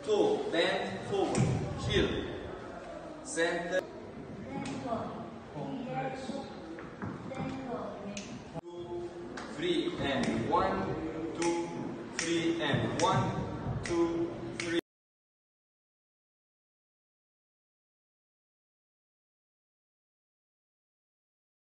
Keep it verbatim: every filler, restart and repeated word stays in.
two, bend forward, heel, center, two, three, and one, two, three, and one.